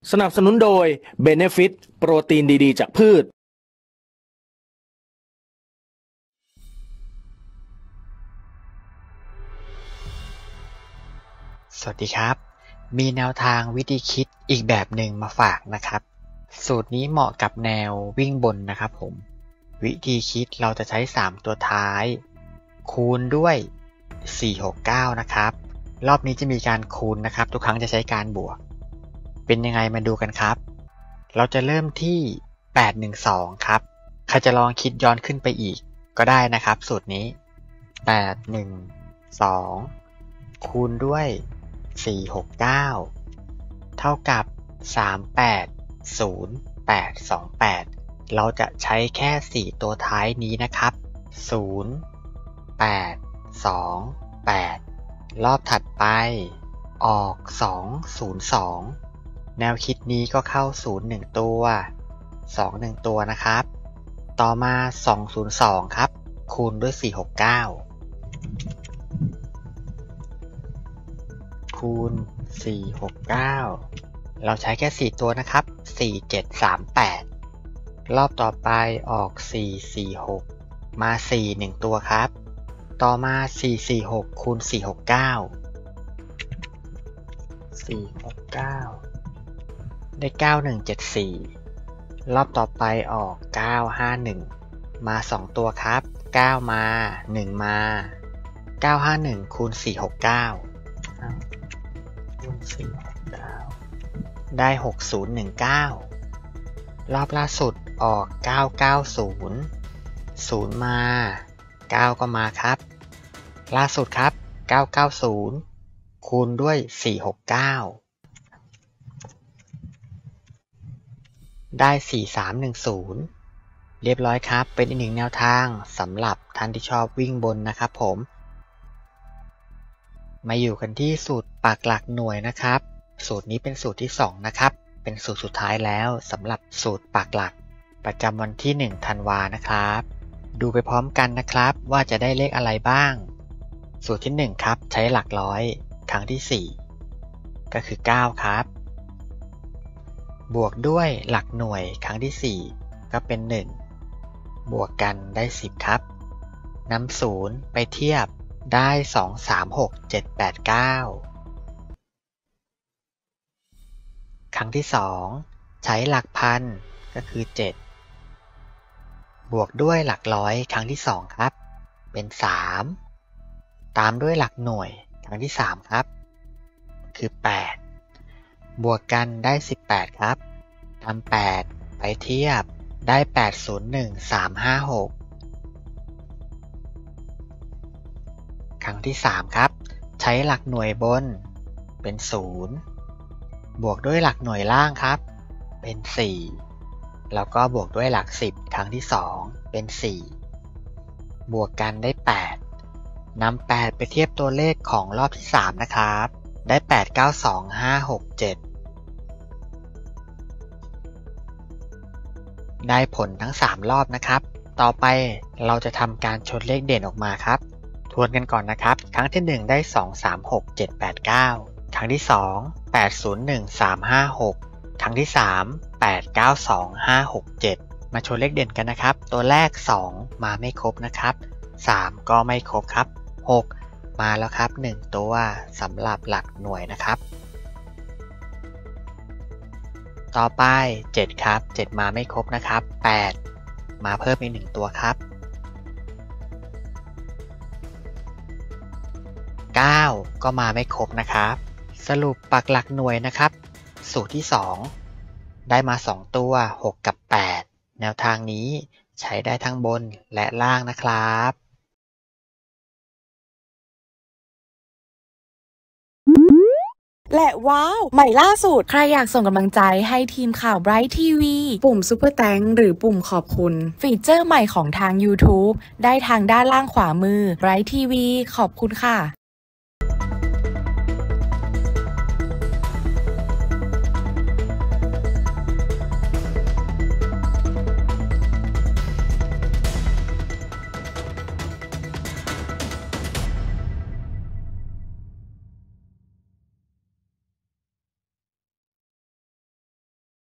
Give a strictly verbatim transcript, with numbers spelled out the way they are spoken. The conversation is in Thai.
สนับสนุนโดย Benefit โปรตีนดีๆจากพืชสวัสดีครับมีแนวทางวิธีคิดอีกแบบหนึ่งมาฝากนะครับสูตรนี้เหมาะกับแนววิ่งบนนะครับผมวิธีคิดเราจะใช้สามตัวท้ายคูณด้วยสี่ หก เก้านะครับรอบนี้จะมีการคูณนะครับทุกครั้งจะใช้การบวกเป็นยังไงมาดูกันครับเราจะเริ่มที่แปด หนึ่ง สองครับใครจะลองคิดย้อนขึ้นไปอีกก็ได้นะครับสูตรนี้แปด หนึ่ง สองคูณด้วยสี่ หก เก้าเท่ากับสาม แปด ศูนย์ แปด สอง แปดเราจะใช้แค่สี่ตัวท้ายนี้นะครับศูนย์ แปด สอง แปดรอบถัดไปออกสอง ศูนย์ สองแนวคิดนี้ก็เข้าศูนย์ หนึ่งตัวสอง หนึ่งตัวนะครับต่อมาสอง ศูนย์ สองครับคูณด้วยสี่ หก เก้าคูณสี่ หก เก้าเราใช้แค่สี่ตัวนะครับสี่ เจ็ด สาม แปดรอบต่อไปออกสี่ สี่ หกมาสี่ หนึ่งตัวครับต่อมาสี่ สี่ หกคูณสี่ หก เก้าสี่ หก เก้าได้เก้า หนึ่ง เจ็ด สี่รอบต่อไปออกเก้า ห้า หนึ่งมาสองตัวครับเก้ามาหนึ่งมาเก้า ห้า หนึ่งคูณสี่ หก เก้าคูณสี่ หก เก้าได้หก ศูนย์ หนึ่ง เก้ารอบล่าสุดออกเก้า เก้า ศูนย์ ศูนย์มาเก้าก็มาครับล่าสุดครับเก้า เก้า ศูนย์คูณด้วยสี่ หก เก้าได้สี่ สาม หนึ่ง ศูนย์เรียบร้อยครับเป็นอีกหนึ่งแนวทางสำหรับท่านที่ชอบวิ่งบนนะครับผมมาอยู่กันที่สูตรปักหลักหน่วยนะครับสูตรนี้เป็นสูตรที่สองนะครับเป็นสูตรสุดท้ายแล้วสำหรับสูตรปักหลักประจำวันที่หนึ่งธันวานะครับดูไปพร้อมกันนะครับว่าจะได้เลขอะไรบ้างสูตรที่หนึ่งครับใช้หลักร้อยครั้งที่สี่ก็คือเก้าครับบวกด้วยหลักหน่วยครั้งที่สี่ก็เป็นหนึ่งบวกกันได้สิบครับนำศูนย์ไปเทียบได้สอง สาม หก เจ็ด แปด เก้าครั้งที่สองใช้หลักพันก็คือเจ็ดบวกด้วยหลักร้อยครั้งที่สองครับเป็นสามตามด้วยหลักหน่วยครั้งที่สามครับคือแปดบวกกันได้สิบแปดครับนำแปดไปเทียบได้แปด ศูนย์ หนึ่ง สาม ห้า หกครั้งที่สามครับใช้หลักหน่วยบนเป็นศูนย์บวกด้วยหลักหน่วยล่างครับเป็นสี่แล้วก็บวกด้วยหลักสิบครั้งที่สองเป็นสี่บวกกันได้แปดนำแปดไปเทียบตัวเลขของรอบที่สามนะครับได้แปด เก้า สอง ห้า หก เจ็ดได้ผลทั้งสามรอบนะครับต่อไปเราจะทำการชนเลขเด่นออกมาครับทวนกันก่อนนะครับครั้งที่หนึ่งได้สอง สาม หก เจ็ด แปด เก้าครั้งที่สองแปด ศูนย์ หนึ่ง สาม ห้า หกครั้งที่สามแปด เก้า สอง ห้า หก เจ็ดมาชนเลขเด่นกันนะครับตัวแรกสองมาไม่ครบนะครับสามก็ไม่ครบครับหกมาแล้วครับหนึ่งตัวสำหรับหลักหน่วยนะครับต่อไปเจ็ดครับเจ็ดมาไม่ครบนะครับแปดมาเพิ่มอีกหนึ่งตัวครับเก้าก็มาไม่ครบนะครับสรุปปักหลักหน่วยนะครับสูตรที่สองได้มาสองตัวหกกับแปดแนวทางนี้ใช้ได้ทั้งบนและล่างนะครับและว้าวใหม่ล่าสุดใครอยากส่งกำลังใจให้ทีมข่าว Bright ที วี ปุ่ม Super Thanks หรือปุ่มขอบคุณฟีเจอร์ใหม่ของทาง YouTube ได้ทางด้านล่างขวามือ Bright ที วี ขอบคุณค่ะ